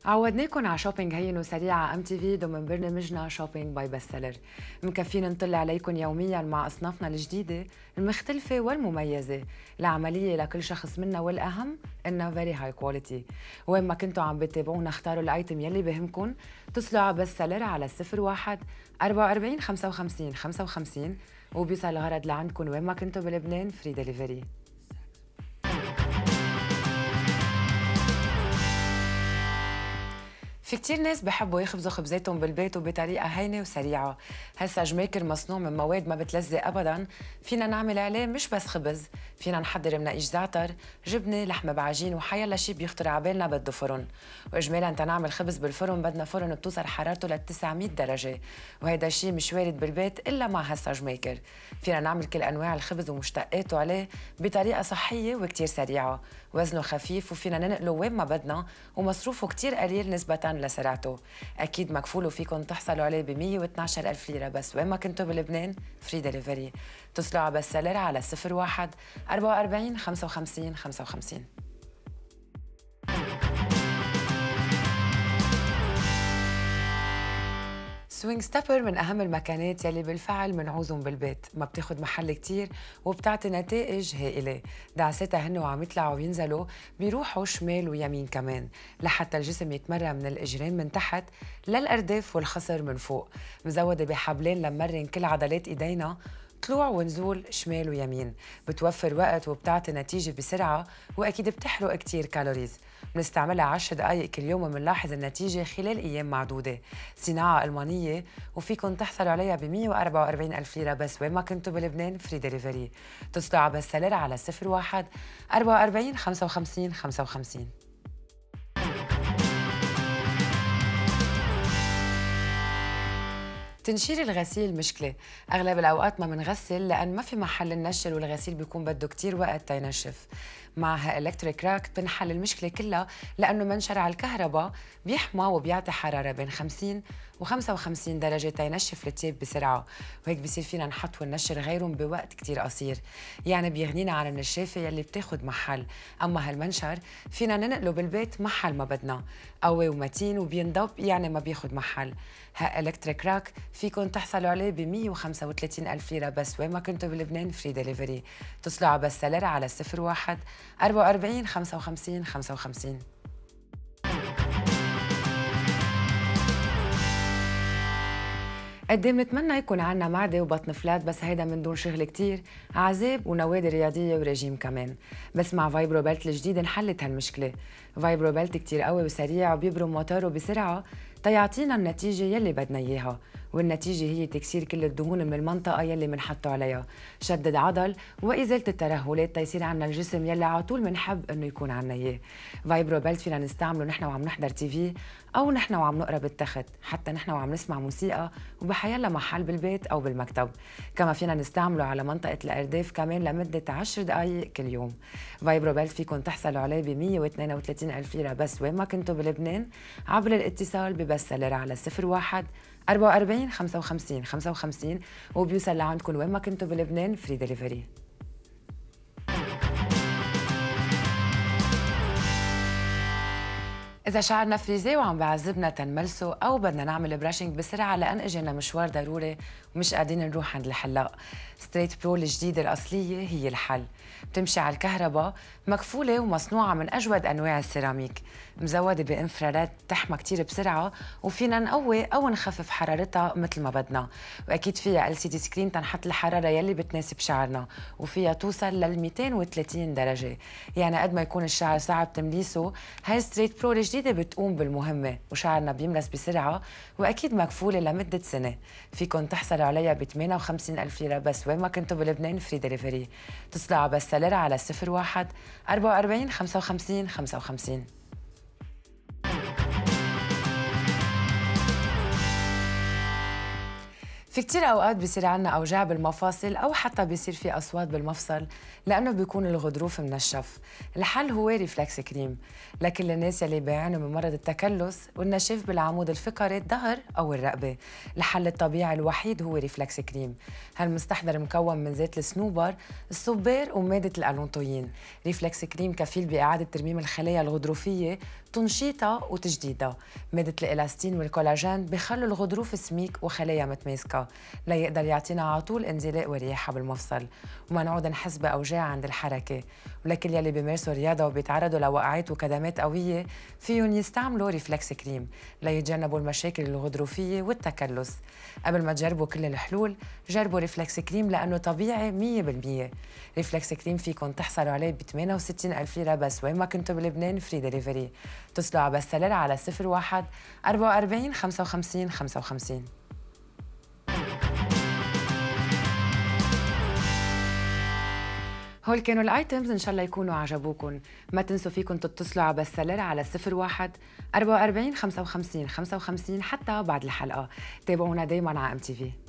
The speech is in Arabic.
عودناكم على شوبينج هين وسريع على ام تي في ضمن برنامجنا شوبينج باي بست سيلر. مكفينا نطلع عليكم يوميا مع اصنافنا الجديده المختلفه والمميزه، العمليه لكل شخص منا والاهم انها فيري هاي كواليتي. وين ما كنتوا عم بتتابعونا اختاروا الايتم يلي بهمكم، اتصلوا على بست سيلر على 01 44 55 55 وبيوصل الغرض لعندكم وين ما كنتوا بلبنان فري دليفري. في كتير ناس بحبوا يخبزوا خبزاتهم بالبيت وبطريقة هينة وسريعة. هالساج ميكر مصنوع من مواد ما بتلزق أبداً، فينا نعمل عليه مش بس خبز، فينا نحضر مناقيش زعتر، جبنة، لحمة بعجين وحيلا شي بيخطر عبالنا بده فرن. وإجمالاً تنعمل خبز بالفرن بدنا فرن بتوصل حرارته ل 900 درجة، وهيدا الشي مش وارد بالبيت إلا مع هالساج ميكر. فينا نعمل كل أنواع الخبز ومشتقاته عليه بطريقة صحية وكتير سريعة، وزنه خفيف وفينا ننقله وين ما بدنا، ومصروفه كتير قليل نسبة لسرعته. أكيد مكفول وفيكن تحصلوا عليه ب 112 ألف ليرة بس وين ما كنتوا بلبنان فري دليفري. اتصلوا على بست سيلر على 01 44 55 55. سوينج ستابر من أهم المكانات يلي بالفعل منعوزهم بالبيت، ما بتاخد محل كتير وبتعطي نتائج هائلة. دعساتها هن وعم يطلعوا وينزلوا بيروحوا شمال ويمين كمان، لحتى الجسم يتمرن من الإجرين من تحت للأرداف والخصر من فوق. مزودة بحبلين لمرن كل عضلات إيدينا، طلوع ونزول شمال ويمين، بتوفر وقت وبتعطي نتيجة بسرعة، وأكيد بتحرق كتير كالوريز. بنستعملها 10 دقايق كل يوم وبنلاحظ النتيجة خلال أيام معدودة. صناعة ألمانية وفيكن تحصلوا عليها ب 144 ألف ليرة بس وين ما كنتوا بلبنان فري دليفري. اتصلوا على بست سيلر على 01 44 55 55. تنشير الغسيل مشكلة، أغلب الأوقات ما منغسل لأن ما في محل ننشر والغسيل بيكون بده كتير وقت تينشف. معها إلكتريك راك بنحل المشكلة كلها، لأنه منشر على الكهرباء بيحمى وبيعطي حرارة بين 50 و 55 درجة تينشف التياب بسرعة، وهيك بصير فينا نحط وننشر غيرهم بوقت كتير قصير. يعني بيغنينا عن النشافة يلي بتاخد محل. أما هالمنشر فينا ننقله بالبيت محل ما بدنا، قوي ومتين وبينضب يعني ما بياخد محل. ها إلكتريك راك فيكن تحصلوا عليه ب 135 ألف ليرة بس وين ما كنتوا بلبنان فري دليفري. اتصلوا على بست سيلر على 01 44 55 55. قد ايه بنتمنى يكون عنا معدة وبطن فلات، بس هيدا من دون شغل كتير، عذاب ونوادي رياضية ورجيم كمان. بس مع فايبرو بيلت الجديد انحلت هالمشكلة. فايبرو بيلت كتير قوي وسريع وبيبرم موتوره بسرعة تيعطينا النتيجة يلي بدنا إياها، والنتيجة هي تكسير كل الدهون من المنطقة يلي منحطه عليها، شدد عضل وإزالة الترهلات تيصير عنا الجسم يلي على طول منحب إنه يكون عنا إياه. فايبرو بيلت فينا نستعمله نحن وعم نحضر تي في، أو نحن وعم نقرا بالتخت، حتى نحن وعم نسمع موسيقى وبحيلا محل بالبيت أو بالمكتب. كما فينا نستعمله على منطقة الأرداف كمان لمدة 10 دقايق كل يوم. فايبرو بيلت فيكن تحصلوا عليه ب 132 ألف ليرة بس وين ما كنتوا بلبنان عبر الاتصال ببست سيلر على 01 44 55 55 وبيوصل لعندكم وين ما كنتوا بلبنان فري دليفري. إذا شعرنا فريزي وعم بعذبنا تنملسه، أو بدنا نعمل براشنج بسرعة لأن إجينا مشوار ضروري ومش قادرين نروح عند الحلاق، ستريت برو الجديدة الأصلية هي الحل. بتمشي على الكهرباء، مكفولة ومصنوعة من أجود أنواع السيراميك، مزودة بإنفرارات تحمى كتير بسرعة، وفينا نقوي أو نخفف حرارتها مثل ما بدنا. وأكيد فيها LCD سكرين تنحط الحرارة يلي بتناسب شعرنا، وفيها توصل لل 230 درجة. يعني قد ما يكون الشعر صعب تمليسه، هاي ستريت برو الجديدة بتقوم بالمهمة وشعرنا بيملس بسرعة، وأكيد مكفولة لمدة سنة. فيكن تحصلوا عليها ب 58 ألف ليرة بس وين ما كنتوا بلبنان فري دليفري. اتصلوا على بست سيلر على 01 44 55 55. في كتير أوقات بيصير عنا أوجاع بالمفاصل أو حتى بيصير في أصوات بالمفصل لأنه بيكون الغضروف منشف. الحل هو ريفلكس كريم لكل الناس يلي بيعانوا من مرض التكلس والنشاف بالعمود الفقري الظهر أو الرقبة. الحل الطبيعي الوحيد هو ريفلكس كريم. هالمستحضر مكون من زيت الصنوبر، الصبار ومادة الألونتوين. ريفلكس كريم كفيل بإعادة ترميم الخلايا الغضروفية، تنشيطها وتجديدها. مادة الإلاستين والكولاجين بخلوا الغضروف سميك وخلايا متماسكة ليقدر يعطينا على طول انزلاق ورياحة بالمفصل وما نعود نحس بأوجاع عند الحركة. ولكل يلي بيمارسوا رياضة وبيتعرضوا لوقعات وكدمات قوية فيهم يستعملوا ريفلكس كريم ليتجنبوا المشاكل الغضروفية والتكلس. قبل ما تجربوا كل الحلول جربوا ريفلكس كريم لأنه طبيعي 100%. ريفلكس كريم فيكم تحصلوا عليه ب 68,000 ليرة بس وين ما كنتوا بلبنان، فري دليفري. اتصلوا على بستلر على 01 44 55 55. هول كانوا الايتمز، ان شاء الله يكونوا عجبوكم. ما تنسوا فيكم تتصلوا على بستلر على 01 44 55 55 حتى بعد الحلقه. تابعونا دايما على MTV.